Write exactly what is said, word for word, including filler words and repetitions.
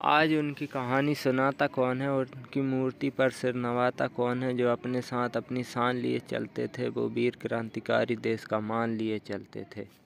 आज उनकी कहानी सुनाता कौन है और उनकी मूर्ति पर सिर नवाता कौन है। जो अपने साथ अपनी शान लिए चलते थे, वो वीर क्रांतिकारी देश का मान लिए चलते थे।